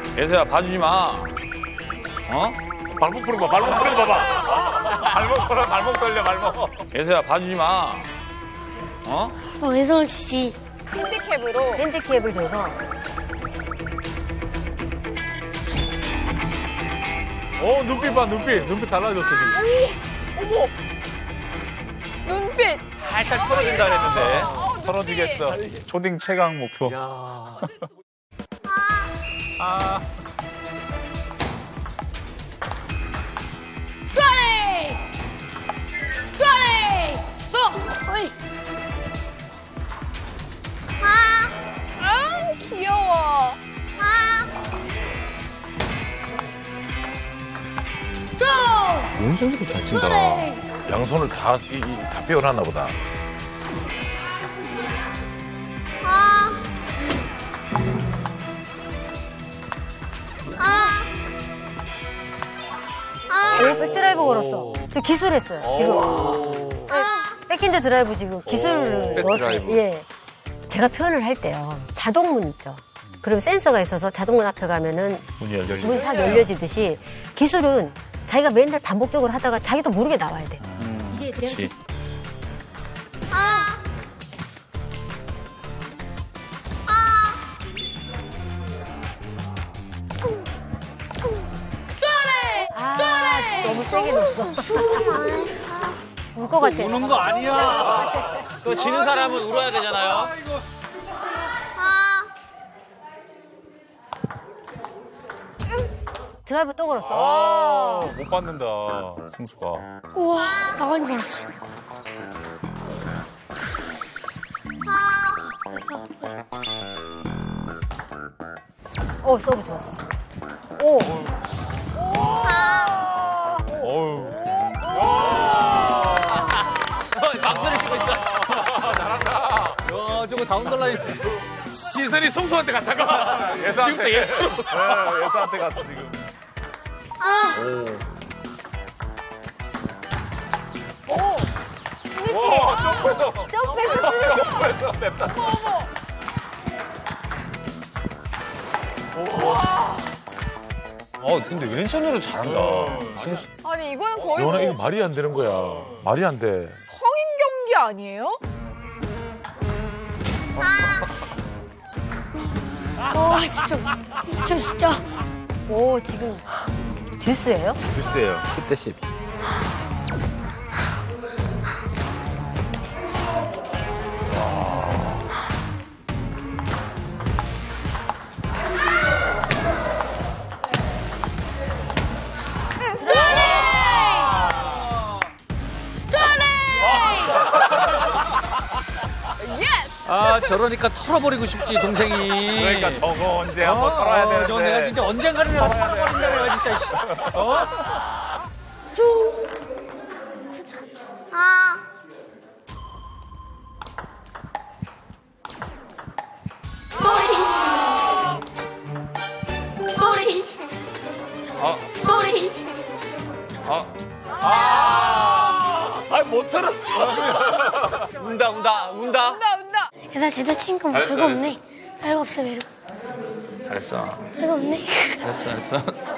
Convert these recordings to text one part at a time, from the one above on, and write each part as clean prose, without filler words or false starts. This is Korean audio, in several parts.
예서야 봐주지 마. 어? 발목 풀어봐, 발목 풀어봐봐. 발목 풀어, 발목 돌려, 발목. 예서야 봐주지 마. 어? 왼손을 치지. 핸디캡으로. 핸디캡을 줘서. 눈빛 봐, 눈빛 달라졌어 지금. 어머. 눈빛. 살짝 풀어진다 그랬는데. 털어지겠어. 초딩 최강 목표. 쏘리! 쏘리! 쏘! 어이! 아, 귀여워. 쏘! 왼손으로 잘 친다. 쏘리! 양손을 다 빼어놨나 보다. 오, 백드라이브 걸었어. 저 기술했어요, 지금. 백핸드 드라이브 지금 기술을 넣었어요. 예. 제가 표현을 할 때요. 자동문 있죠. 그럼 센서가 있어서 자동문 앞에 가면은 문이 싹 열려지듯이 기술은 자기가 맨날 반복적으로 하다가 자기도 모르게 나와야 돼. 이게 그렇지. 너무 세게 넣었어. 울 것 같아. 우는 거 아니야. 또 지는 사람은 울어야 되잖아요. 드라이브 또 걸었어. 못 받는다, 승수가. 우와, 나간 줄 알았어. 서브 좋았어. 오. 어우. 막스를 치고 있어. 야, 저거 다운 더 라인. 시선이 승수한테 갔다가 예서한테. 예서한테 갔어, 지금. 점프해서. 점프해서 냅다. 근데 왼손으로 잘한다. 아니, 이건 거의 너는 뭐 이거 말이 안 되는 거야. 말이 안 돼. 성인 경기 아니에요? 와, 진짜. 오, 지금 듀스예요? 듀스예요. 10대 10. 저러니까 털어버리고 싶지, 동생이. 그러니까 저거 언제 한번 털어야 되는데. 저 내가 진짜 언젠가는 내가 털어버린다, 내가 진짜. 씨. 아니, 못 들었어. 운다. 그래서 쟤도 친구 뭐 별거 없네. 별거 없어, 별거. 잘했어. 별거 없네. 잘했어.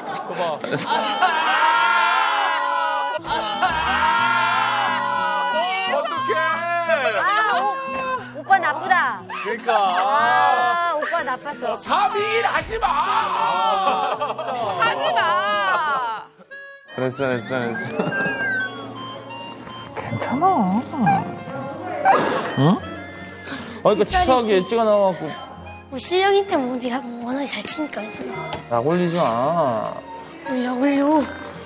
어떡해. 오빠 나쁘다. 그러니까. 오빠 나빴어. 3일 하지 마. 하지 마. 잘했어. 괜찮아. 응? 그러니까 치사하게 찍어 나와갖고. 뭐 실력인데 뭐 네가 뭐 워낙에 잘 치니까 요즘. 약 올리지 마. 올려.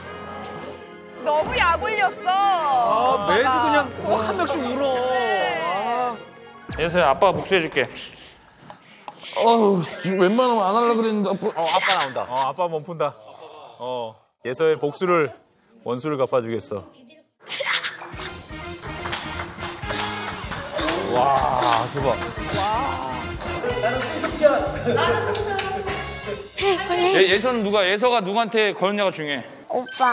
너무 약 올렸어. 매주 그냥 꼭 한 명씩 울어. 예서야, 아빠가 복수해줄게. 지금 웬만하면 안 하려고 그랬는데. 아빠 나온다. 아빠 몸 푼다. 예서의 복수를, 원수를 갚아주겠어. 와, 대박. 해, 빨리 해. 예서는 예서가 누구한테 거느냐가 중요해. 오빠.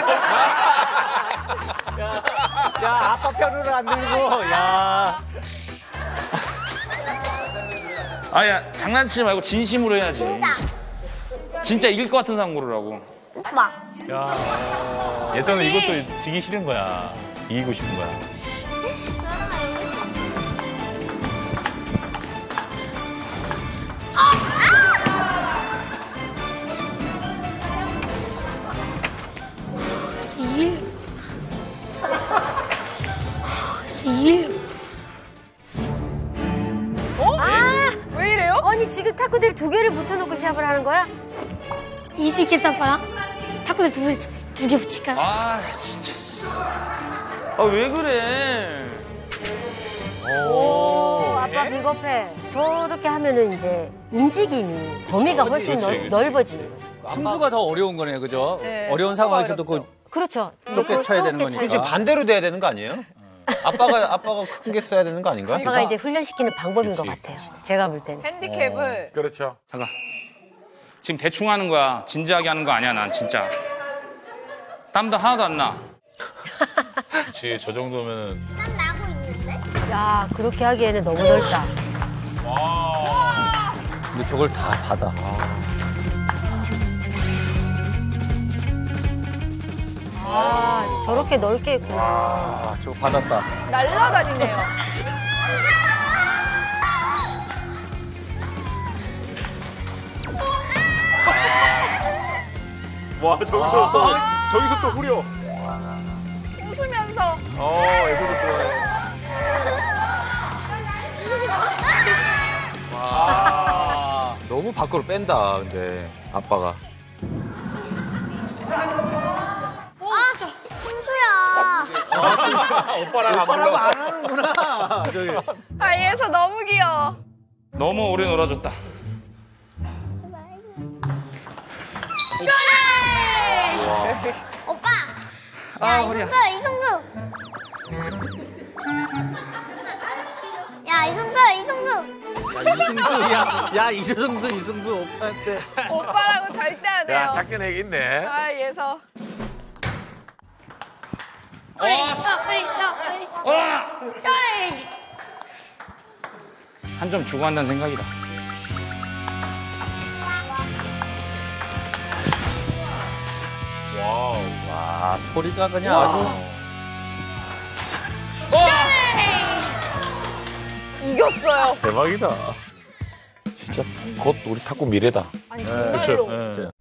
야, 아빠 편으로 안 들고, 야. 아야, 장난치지 말고 진심으로 해야지. 진짜. 진짜 이길 것 같은 사람 고르라고. 오빠. 예서는 이것도 지기 싫은 거야. 이기고 싶은 거야. 저 이기려고. 왜 이래요? 아니 지금 탁구대를 2개를 붙여놓고 시합을 하는 거야? 이길 수 있겠어, 아빠랑? 탁구대 두 개 붙일까? 아, 진짜. 아, 왜 그래? 아빠 비겁해. 저렇게 하면은 이제 움직임이 범위가 훨씬 넓어지는 거죠. 승수가 더 어려운 거네요, 그죠? 네, 어려운 승수가 상황에서도 그 어렵죠. 그렇죠. 좁게 쳐야 되는 좁게 거니까. 쳐야 지금 반대로 돼야 되는 거 아니에요? 아빠가 큰 게 써야 되는 거 아닌가? 아빠가 이제 훈련시키는 방법인 것 같아요. 제가 볼 때는. 핸디캡을. 그렇죠. 잠깐. 지금 대충 하는 거야. 진지하게 하는 거 아니야, 난 진짜. 땀도 하나도 안 나. 그렇지. 저 정도면은. 야, 그렇게 하기에는 너무 넓다. 근데 저걸 다 받아. 아, 저렇게 넓게 했구나. 아, 저거 받았다. 날라다니네요. 와, 저기서 또 후려. 웃으면서. 예서도 좋아해. 너무 밖으로 뺀다, 근데 아빠가. 승수야. 오빠랑 안 안 하는구나. 저기. 아, 얘서 너무 귀여워. 너무 오래 놀아줬다. 오빠. 야, 이승수. 야, 이승수. 야, 이승수 오빠한테. 오빠라고 절대 안 해요. 작전 핵 있네. 아, 얘서. 그래. 한 점 주고 한다는 생각이다. 와우. 와, 소리가 그냥 아주. 이겼어요. 대박이다. 진짜 곧 우리 탁구 미래다. 아니, 그렇죠. 정말로.